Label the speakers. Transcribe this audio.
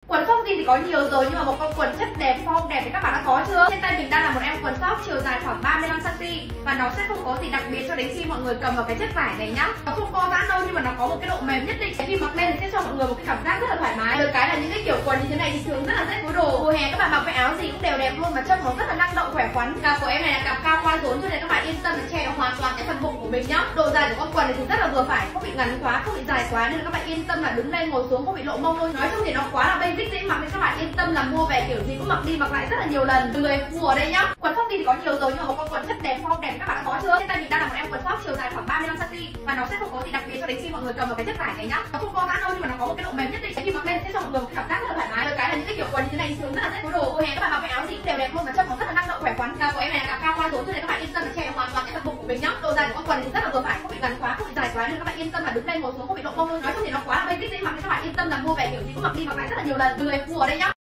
Speaker 1: Quần sóc jean thì có nhiều rồi, nhưng mà một con quần chất đẹp, form đẹp thì các bạn đã có chưa? Trên tay mình đang là một em quần sóc chiều dài khoảng 35 cm và nó sẽ không có gì đặc biệt cho đến khi mọi người cầm vào cái chất vải này nhá. Nó không co giãn đâu, nhưng mà nó có một cái độ mềm nhất định. Khi mặc lên thì sẽ cho mọi người một cái cảm giác rất là thoải mái. Được cái là những cái kiểu quần như thế này thì thường rất là dễ phối đồ. Mùa hè các bạn mặc cái áo gì cũng đều đẹp luôn, mà trông nó rất là năng động khỏe khoắn. Cặp của em này là cặp cao qua rốn, cho nên các bạn yên tâm là che được hoàn toàn cái phần bụng của mình nhá. Độ dài của con quần này thì rất là vừa phải, không bị ngắn quá, không bị dài quá, nên là các bạn yên tâm là đứng lên ngồi xuống không bị lộ mông thôi. Nói chung thì nó quá là basic dễ mặc nên các bạn yên tâm là mua về kiểu gì cũng mặc đi mặc lại rất là nhiều lần. Người mua ở đây nhá. Quần sóc thì có nhiều rồi, nhưng mà một con quần chất đẹp, form đẹp các bạn đã có chưa? Trên tay mình đang là một em quần sóc chiều dài khoảng 35 cm và nó sẽ không có gì đặc biệt cho đến khi mọi người cầm vào cái chất vải này nhá. Nó không co giãn đâu, nhưng mà nó có một cái độ mềm nhất định. Khi mặc lên sẽ cho mọi người một cái cảm giác rất là thoải mái. Được cái là những cái kiểu quần như thế này thì thường rất là dễ phối đồ. Mùa hè các bạn mặc cái áo gì cũng đều đẹp luôn, mà trông nó rất là năng động khỏe khoắn. Cặp của em này là cặp cao qua rốn, cho nên các bạn yên tâm là che được hoàn toàn cái phần bụng của mình nhá. Độ dài của con quần thì rất là vừa phải, không bị ngắn quá, không bị dài quá, nên các bạn yên tâm là đứng lên ngồi xuống không bị lộ mông thôi. Nói chung thì nó quá là basic dễ mặc nên các bạn yên tâm là mua về kiểu gì cũng mặc đi mặc lại rất là nhiều lần. Người mua ở đây nhá.